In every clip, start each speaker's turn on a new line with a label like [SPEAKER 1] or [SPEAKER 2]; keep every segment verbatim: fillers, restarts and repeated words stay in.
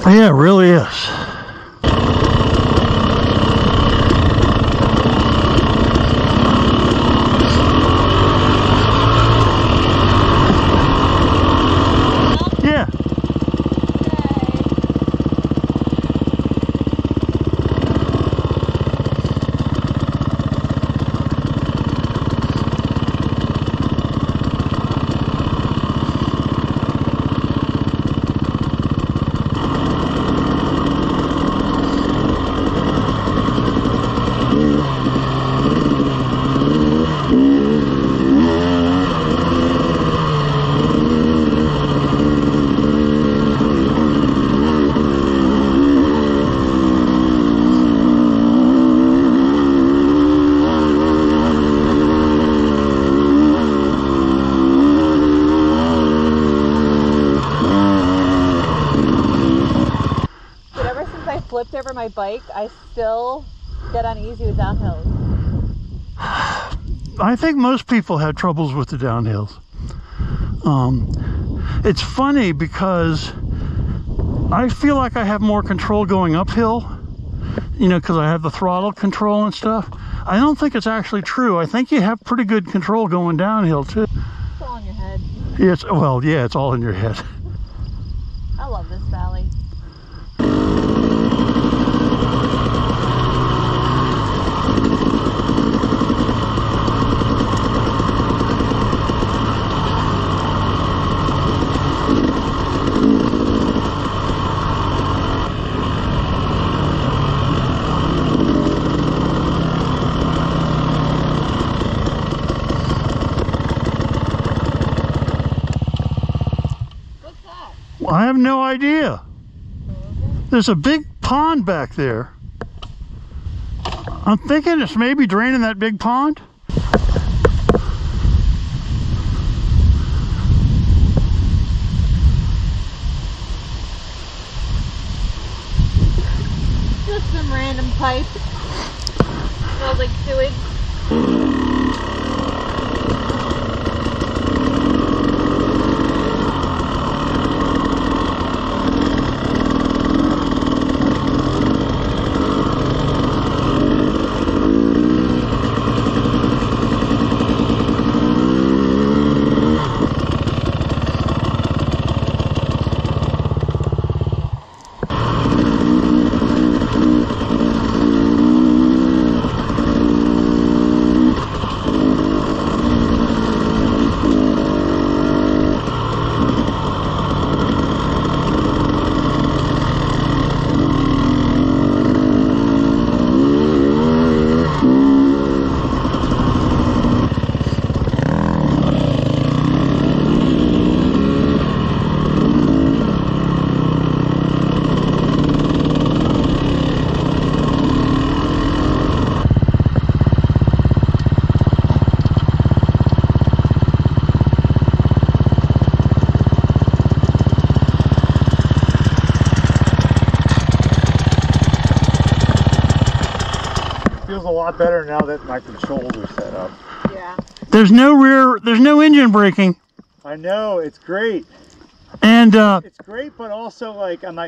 [SPEAKER 1] Yeah, it really is. Yeah.
[SPEAKER 2] Flipped over my bike, I still get uneasy with downhills.
[SPEAKER 1] I think most people have troubles with the downhills. Um, it's funny because I feel like I have more control going uphill, you know, because I have the throttle control and stuff. I don't think it's actually true. I think you have pretty good control going downhill too.
[SPEAKER 2] It's all in your head.
[SPEAKER 1] Yeah, it's, well, yeah, it's all in your head.
[SPEAKER 2] I love this valley.
[SPEAKER 1] I have no idea. There's a big pond back there. I'm thinking it's maybe draining that big pond.
[SPEAKER 2] Just some random pipe. Smells like sewage.
[SPEAKER 3] Feels a lot better now that my controls are set up.
[SPEAKER 2] Yeah.
[SPEAKER 1] There's no rear, there's no engine braking.
[SPEAKER 3] I know, it's great.
[SPEAKER 1] And uh,
[SPEAKER 3] It's great, but also like I'm not.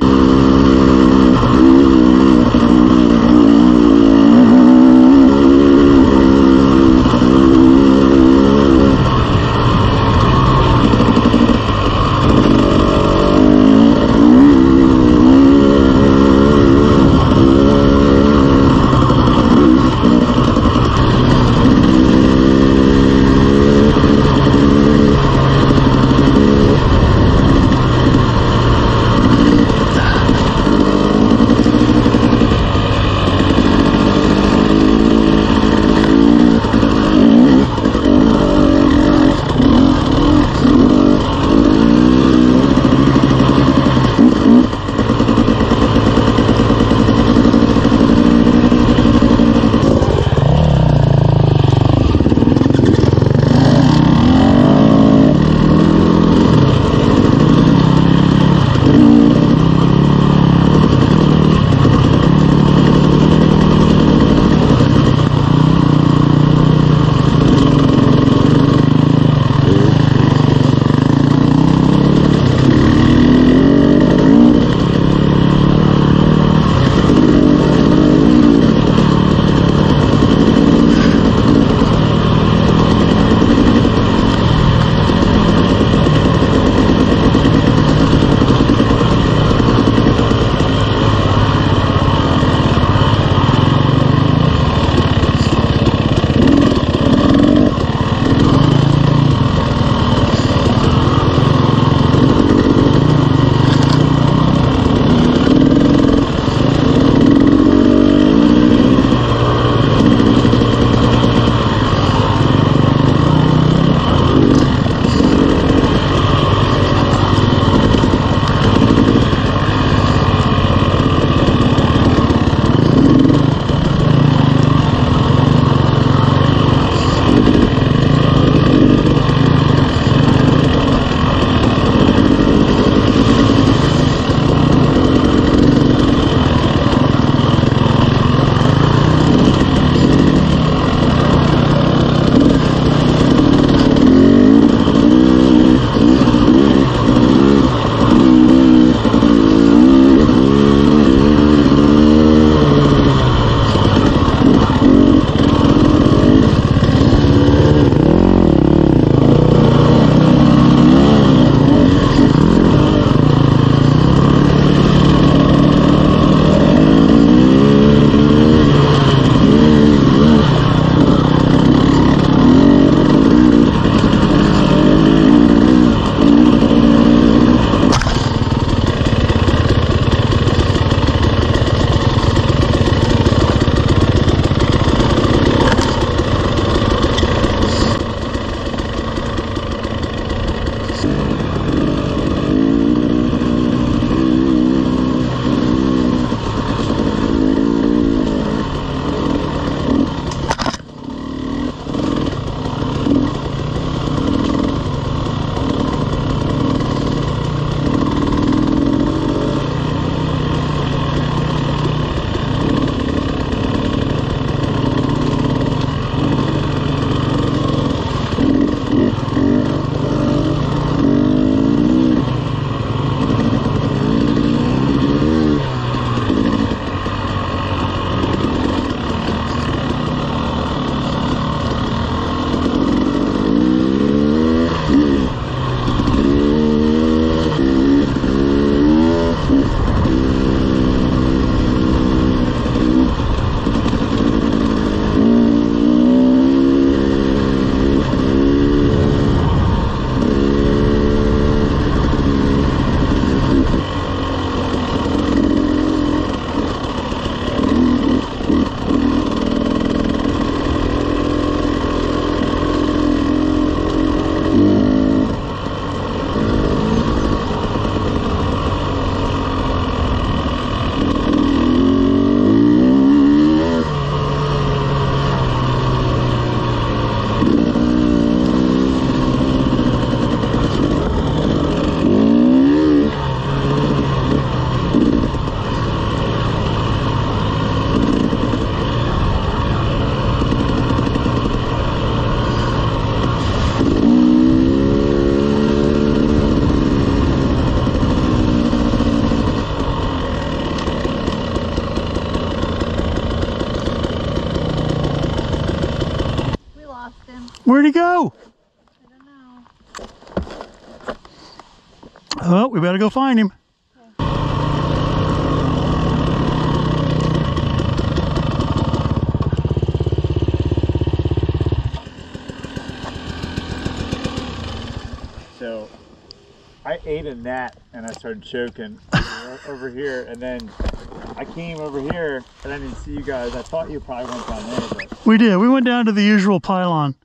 [SPEAKER 1] Oh, we better go find him.
[SPEAKER 3] So I ate a gnat and I started choking over here, and then I came over here and I didn't see you guys. I thought you probably went down there, but
[SPEAKER 1] We did. We went down to the usual pylon.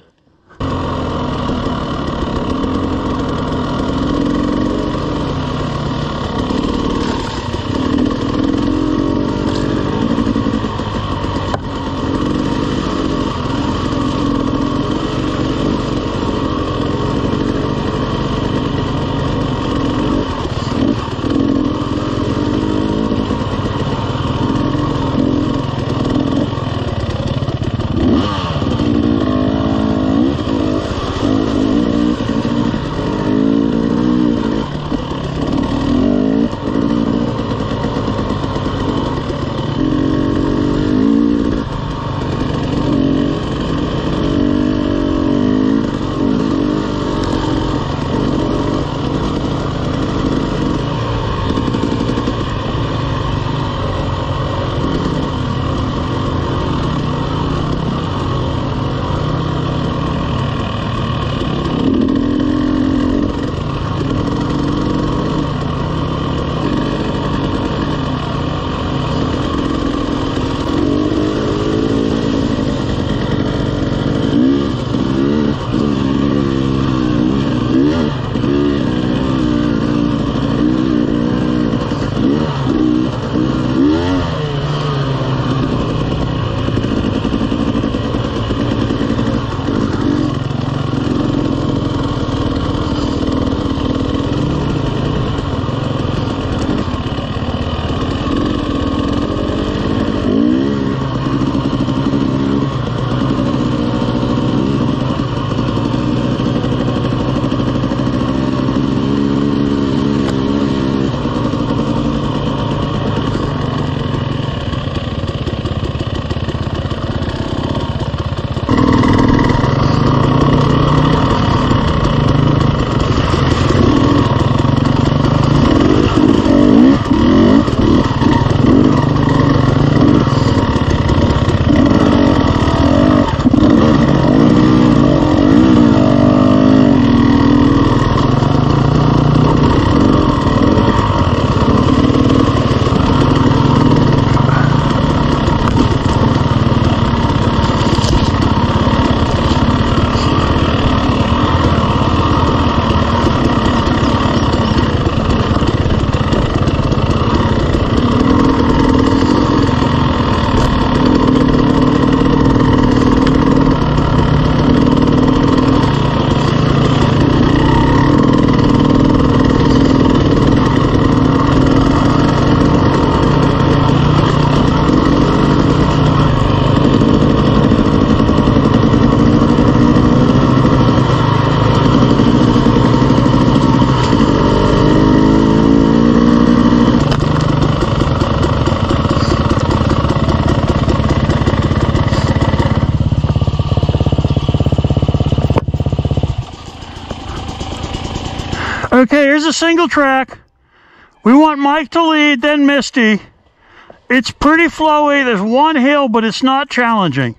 [SPEAKER 1] Okay, here's a single track. We want Mike to lead, then Misty. It's pretty flowy. There's one hill, but it's not challenging.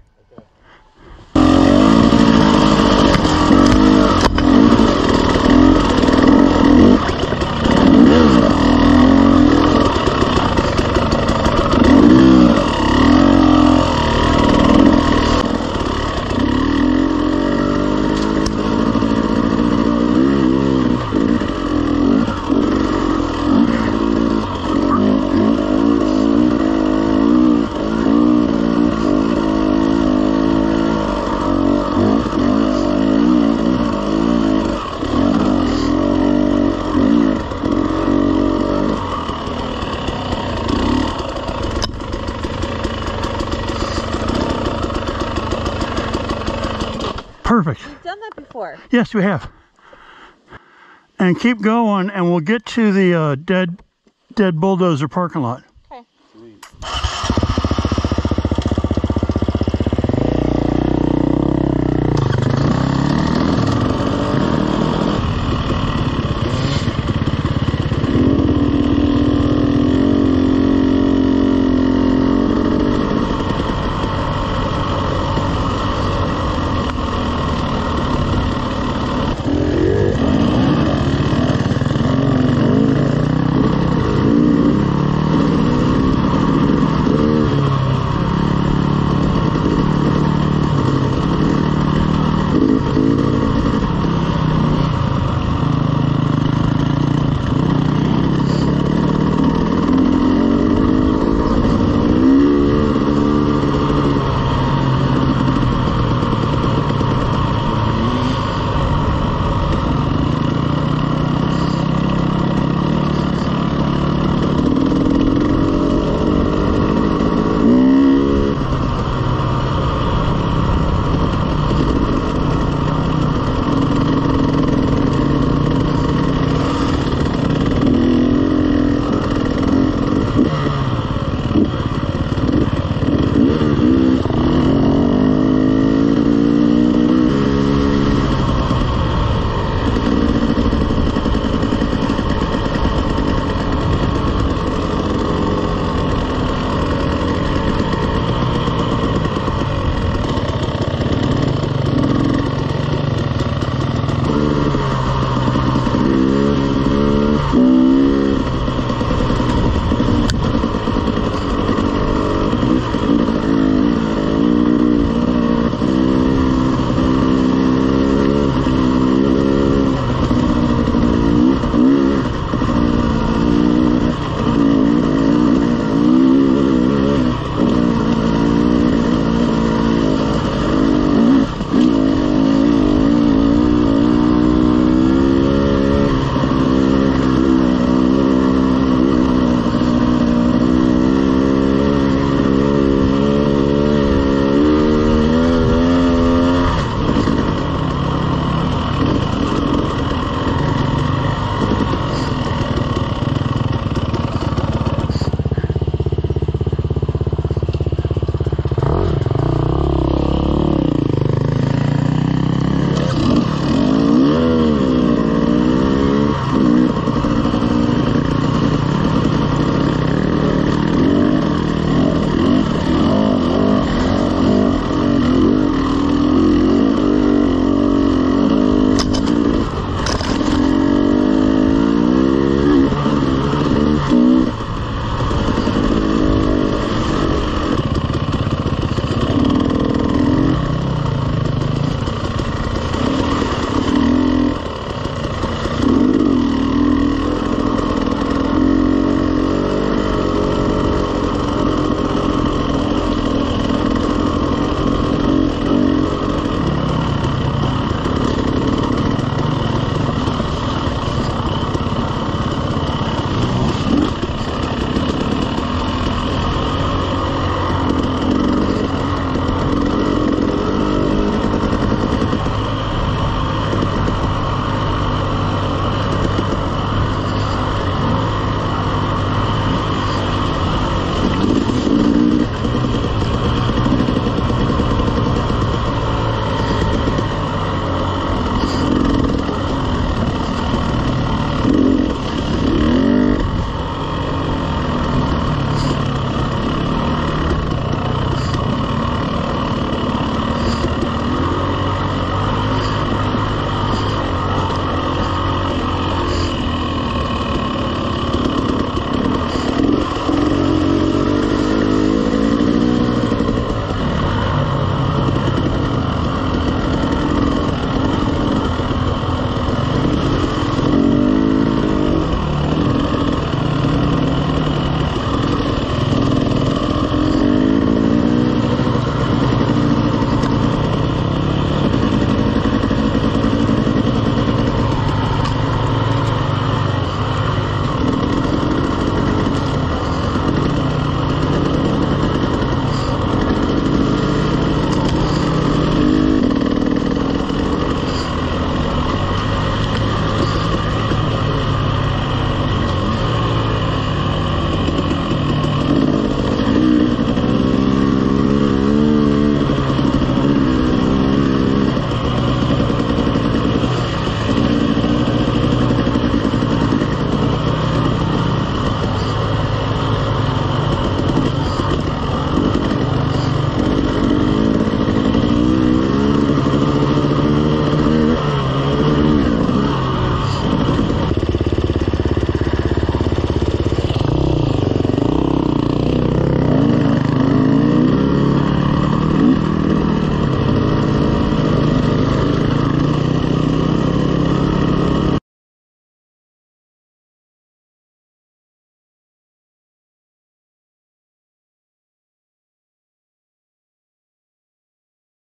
[SPEAKER 1] Perfect.
[SPEAKER 2] We've done that before.
[SPEAKER 1] Yes, we have. And keep going, and we'll get to the uh, dead, dead bulldozer parking lot.